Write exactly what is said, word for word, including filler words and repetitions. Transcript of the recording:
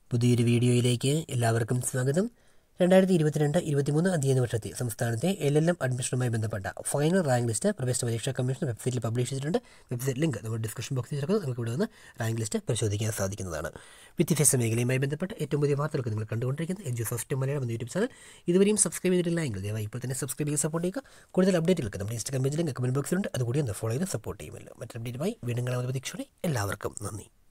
പുതിയൊരു വീഡിയോയിലേക്ക് എല്ലാവർക്കും സ്വാഗതം. രണ്ടായിരത്തി ഇരുപത്തിരണ്ട് ഇരുപത്തിമൂന്ന് അധ്യയന വർഷത്തെ സംസ്ഥാനത്തെ എൽ എൽ എം അഡ്മിഷനുമായി ബന്ധപ്പെട്ട ഫൈനൽ റാങ്ക് ലിസ്റ്റ് പ്രവേശന പരീക്ഷാ കമ്മീഷൻ വെബ്സൈറ്റിൽ പബ്ലിഷ് ചെയ്തിട്ടുണ്ട്. വെബ്സൈറ്റ് ലിങ്ക് നമ്മൾ ഡിസ്ക്രിപ്ഷൻ ബോക്സിൽ ചേർക്കുന്നത് നിങ്ങൾക്ക് ഇവിടെ നിന്ന് റാങ്ക് ലിസ്റ്റ് പരിശോധിക്കാൻ സാധിക്കുന്നതാണ്. വിദ്യാഭ്യാസ മേഖലയുമായി ബന്ധപ്പെട്ട ഏറ്റവും പുതിയ വാർത്തകൾക്ക് നിങ്ങൾ കണ്ടുകൊണ്ടിരിക്കുന്നത് എഡ്യൂസോഫ്റ്റ് മലയാളം എന്ന യൂട്യൂബ് ചാനൽ. ഇതുവരെയും സബ്സ്ക്രൈബ് ചെയ്തിട്ടില്ല എങ്കിൽ ദയവായി ഇപ്പോൾ തന്നെ സബ്സ്ക്രൈബ് ചെയ്ത് സപ്പോർട്ട് ചെയ്യുക. കൂടുതൽ അപ്ഡേറ്റുകൾക്ക് നമ്മുടെ ഇൻസ്റ്റാഗ്രാം പേജിൽ കമൻറ്റ് ബോക്സിലുണ്ട്, അതുകൂടി ഒന്ന് ഫോളോ ചെയ്ത് സപ്പോർട്ട് ചെയ്യുമല്ലോ. മറ്റൊരു അപ്ഡേറ്റുമായി വീണ്ടും കാണാൻ പ്രതീക്ഷയോടെ എല്ലാവർക്കും നന്ദി.